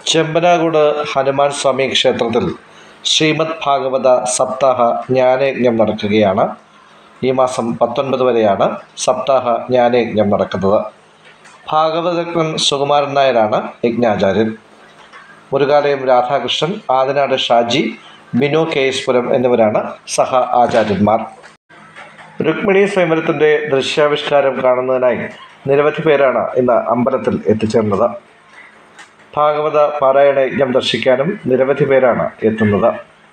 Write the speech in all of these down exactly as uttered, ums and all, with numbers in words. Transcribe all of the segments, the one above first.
ചെമ്പനാകുട് ഹനുമാൻ സ്വാമി ക്ഷേത്രത്തിൽ ശ്രീമദ് ഭാഗവത സപ്താഹ ജ്ഞാനയജ്ഞം നടക്കുകയാണ്. ഈ മാസം പത്തൊൻപത് വരെയാണ് സപ്താഹ ജ്ഞാനയജ്ഞം നടക്കുന്നത്. ഭാഗവതജ്ഞൻ സുകുമാരൻ നായരാണ് യജ്ഞാചാര്യൻ. മുരുകാലയം രാധാകൃഷ്ണൻ, ആദിനാട് ഷാജി, ബിനു കേസ്പുരം എന്നിവരാണ് സഹ ആചാര്യന്മാർ. രുക്മിണി സ്വയംവരത്തിൻ്റെ ദൃശ്യാവിഷ്കാരം കാണുന്നതിനായി നിരവധി പേരാണ് ഇന്ന് അമ്പലത്തിൽ എത്തിച്ചേർന്നത്. ഭാഗവത പാരായണ യജ്ഞം ദർശിക്കാനും നിരവധി പേരാണ് എത്തുന്നത്.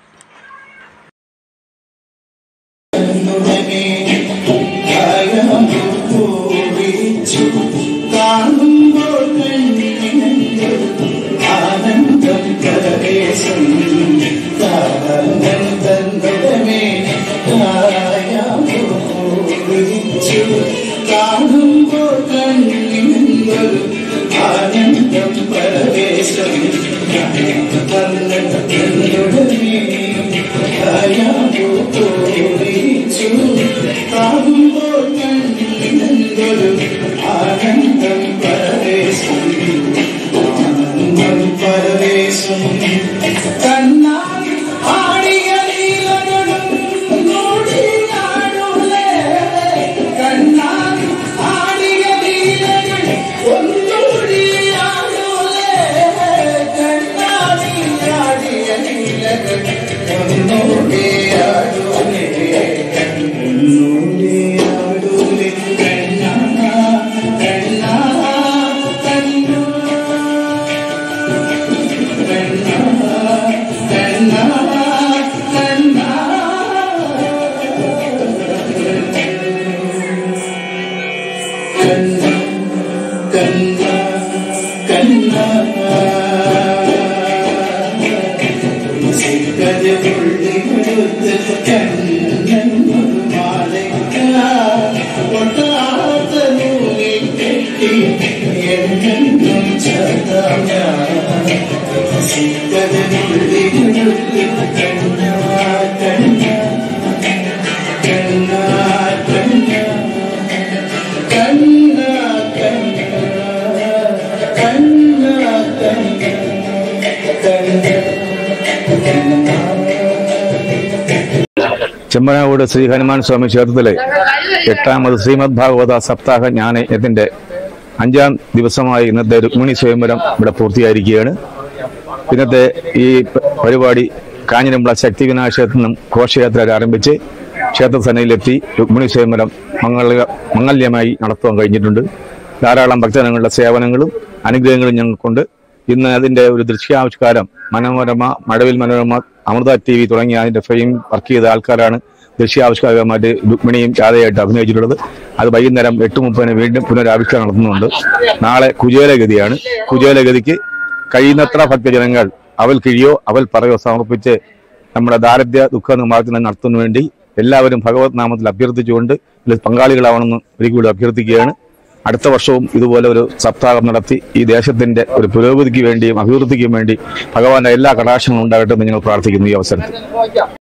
ചെമ്പനാകുട് ശ്രീ ഹനുമാൻ സ്വാമി ക്ഷേത്രത്തിലെ എട്ടാമത് ശ്രീമദ് ഭാഗവത സപ്താഹ ജ്ഞാനയജ്ഞത്തിന്റെ അഞ്ചാം ദിവസമായി ഇന്നത്തെ രുക്മിണി സ്വയംവരം ഇവിടെ പൂർത്തിയായിരിക്കുകയാണ്. ഇന്നത്തെ ഈ പരിപാടി കാഞ്ഞിരമ്പുഴ ശക്തി വിനായക ക്ഷേത്രത്തിൽ നിന്നും ഘോഷയാത്ര ആരംഭിച്ച് ക്ഷേത്ര സന്നിധിയിലെത്തി രുക്മിണി സ്വയംവരം മംഗള മംഗല്യമായി നടത്തുവാൻ കഴിഞ്ഞിട്ടുണ്ട്. ധാരാളം ഭക്തജനങ്ങളുടെ സേവനങ്ങളും അനുഗ്രഹങ്ങളും ഞങ്ങൾക്കുണ്ട്. ഇന്ന് അതിന്റെ ഒരു ദൃശ്യാവിഷ്കാരം മനോരമ, മഴവിൽ മനോരമ, അമൃത ടി വി തുടങ്ങിയ അതിന്റെ ഫ്രെയിം വർക്ക് ചെയ്ത ആൾക്കാരാണ് ദൃശ്യാവിഷ്കാരമായിട്ട് രുക്മിണിയും രാധയായിട്ട് അഭിനയിച്ചിട്ടുള്ളത്. അത് വൈകുന്നേരം എട്ട് മുപ്പതിന് വീണ്ടും പുനരാവിഷ്കാരം നടത്തുന്നുണ്ട്. നാളെ കുചേലഗതിയാണ്. കുചേലഗതിക്ക് കഴിയുന്നത്ര ഭക്തജനങ്ങൾ അവൽ കിഴിയോ അവൽ പറയോ സമർപ്പിച്ച് നമ്മുടെ ദാരിദ്ര്യ ദുഃഖ നിവാരണത്തിന് നടത്തുന്നതിന് വേണ്ടി എല്ലാവരും ഭഗവത് നാമത്തിൽ അഭ്യർത്ഥിച്ചുകൊണ്ട് ഇതിൽ പങ്കാളികളാവണമെന്ന് ഒരിക്കലും അഭ്യർത്ഥിക്കുകയാണ്. അടുത്ത വർഷവും ഇതുപോലെ ഒരു സപ്താഹം നടത്തി ഈ ദേശത്തിന്റെ ഒരു പുരോഗതിക്ക് വേണ്ടിയും അഭിവൃദ്ധിക്കും വേണ്ടി ഭഗവാന്റെ എല്ലാ കടാക്ഷങ്ങളും ഉണ്ടാകട്ടെ എന്ന് ഞങ്ങൾ പ്രാർത്ഥിക്കുന്നു ഈ അവസരത്തിൽ.